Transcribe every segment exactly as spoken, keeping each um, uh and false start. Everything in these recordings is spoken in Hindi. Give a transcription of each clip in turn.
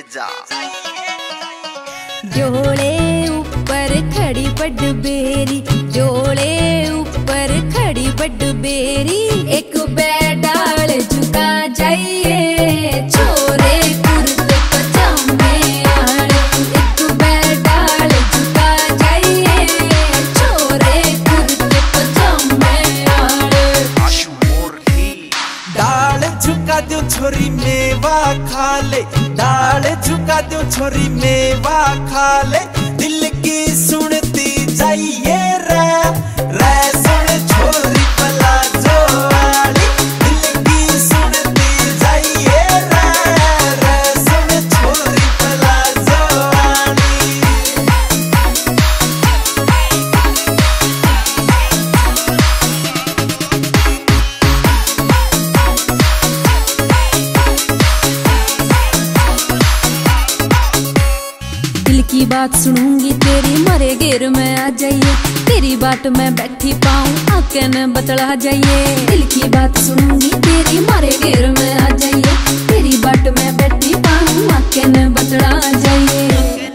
जा। जोड़े ऊपर खड़ी बड़ बेरी, जोड़े ऊपर खड़ी बड़ बेरी, एक बैडाल झुका जाइए छोरे कुर्ते पजामे आले, एक बैडाल झुका जाइए छोरे कुर्ते पजामे आले। आशु मोर ही डाल झुका दो छोरी मेवा खा ले, डाल झुका दो छोरी मेवा खा ले, दिल की सुनती जाइए रे रे सुन छोरी पलाजो वाली, दिल की सुनती जाइए रे रे सुन छोरी पलाजो वाली। दिल की बात सुनूंगी तेरी मरे घेर में आ जाइए, तेरी बात में बैठी पाऊं आके न बतला जाइए। दिल की बात सुनूंगी तेरी मरे घेर में आ जाइए, तेरी बात में बैठी पाऊं आके न बतला जाइए।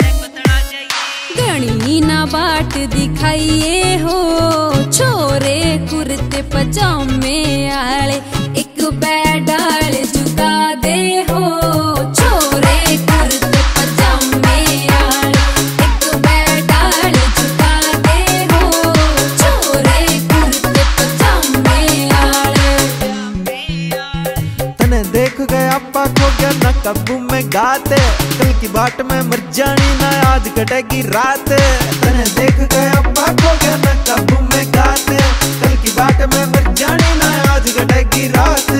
गणी ना बाट दिखाइए हो छोरे कुर्ते पजामे आले, एक बैडाल झुका दे हो छोरे कुर्ते पजामे आले, एक बैडाल झुका दे हो छोरे कुर्ते पजामे आले। तने देख गया अपा खो गया ना काबू में गाते, कल की बाट में मर जानी ना आज कटेगी रात। तने देख गया अपा खो गया ना काबू में गाते, कल की बाट में मर जानी ना आज कटेगी रात।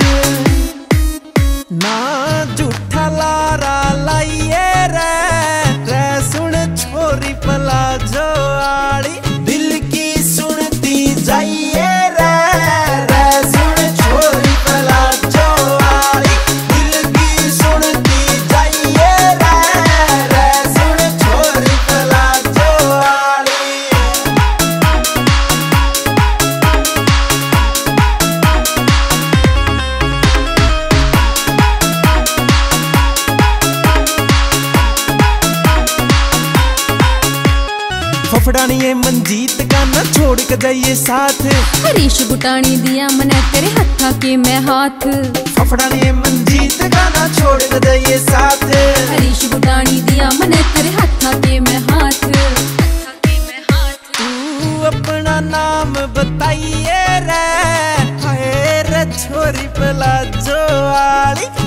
ना झूठा लारा लाइए रे रे सुन छोरी पलाजो वाली, दिल की सुनती जाइए रे रे सुन छोरी पलाजो वाली, दिल की सुनती जाइए रे रे सुन छोरी पलाजो वाली। फफड़ानी ये मंजीत का न छोड़ के जाइए साथ, हरीश बुटानी दिया मने तेरे हत्था के मैं हाथ, फफड़ानी ये मंजीत का न छोड़ के जाइए साथ, हरीश बुटानी दिया मने तेरे हत्था के मैं हाथ। तू अपना नाम बताइए रे हाय रे छोरी पलाजो वाली,